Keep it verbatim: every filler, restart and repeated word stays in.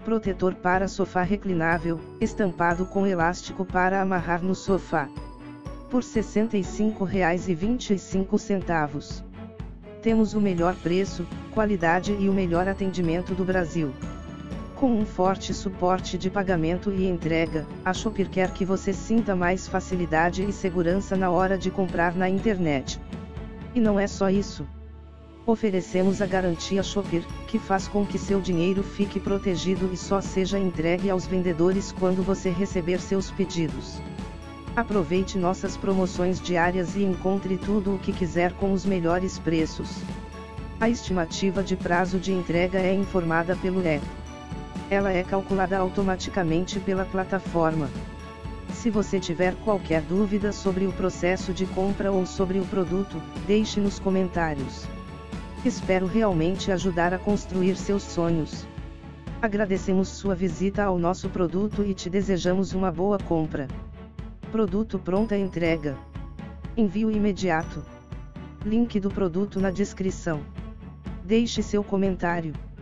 Protetor para sofá reclinável, estampado com elástico para amarrar no sofá. Por sessenta e cinco reais e vinte e cinco centavos. Temos o melhor preço, qualidade e o melhor atendimento do Brasil. Com um forte suporte de pagamento e entrega, a Shopper quer que você sinta mais facilidade e segurança na hora de comprar na internet. E não é só isso. Oferecemos a garantia Shopper, que faz com que seu dinheiro fique protegido e só seja entregue aos vendedores quando você receber seus pedidos. Aproveite nossas promoções diárias e encontre tudo o que quiser com os melhores preços. A estimativa de prazo de entrega é informada pelo app. Ela é calculada automaticamente pela plataforma. Se você tiver qualquer dúvida sobre o processo de compra ou sobre o produto, deixe nos comentários. Espero realmente ajudar a construir seus sonhos. Agradecemos sua visita ao nosso produto e te desejamos uma boa compra. Produto pronta entrega. Envio imediato. Link do produto na descrição. Deixe seu comentário.